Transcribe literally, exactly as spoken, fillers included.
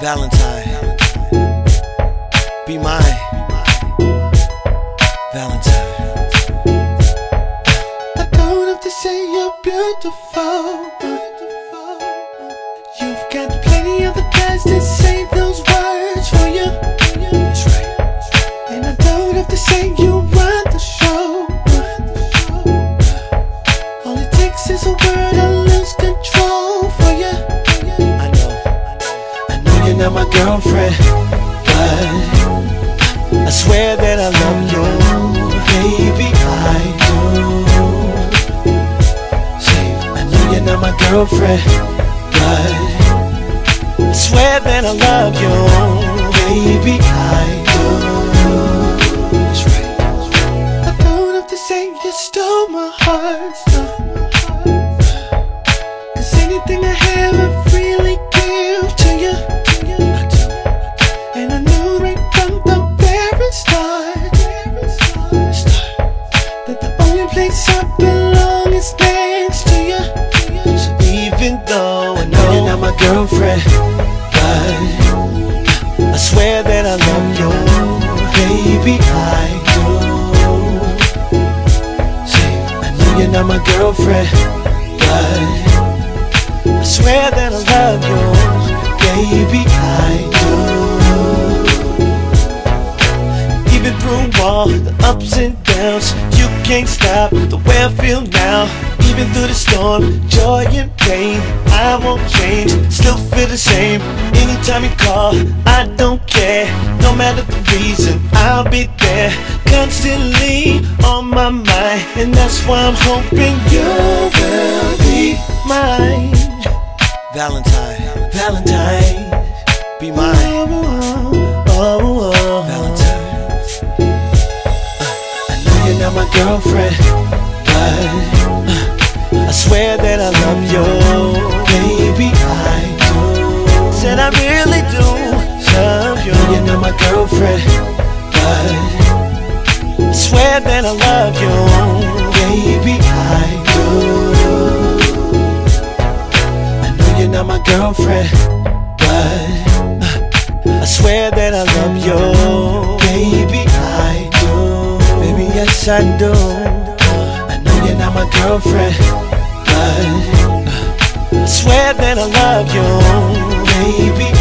Valentine, be mine, Valentine. I don't have to say you're beautiful. You've got plenty of the guys that say those words for you. That's right. And I don't have to say you run the show. All it takes is a word, I lose control for you. I know, I know you're not my girlfriend, but I swear that I love you, baby, I do. Say, I know you're not my girlfriend, but I swear that I love you, baby, I do. That's right. I don't have to say you stole my heart, cause anything I have I freely give to you. I do. And I knew right from the very start that the only place I belong is next to you. So even though I know you're not my girlfriend, but I swear that I love you, baby, I do. Say, I know you're not my girlfriend, but I swear that I love you, baby, I do. Even through all the ups and downs, you can't stop the way I feel now. Even through the storm, joy and pain, I won't change, still feel the same. Anytime you call, I don't care. No matter the reason, I'll be there, constantly on my mind. And that's why I'm hoping you will be mine, Valentine, Valentine, be mine, oh, oh, oh. Valentine. uh, I know you're not my girlfriend, but I swear that I love you, baby, I do. Said I really do love you. You're not my girlfriend, but I swear that I love you, baby, I do. I know you're not my girlfriend, but I swear that I love you, baby, I do. Baby, yes I do. I know you're not my girlfriend, but I swear that I love you, baby,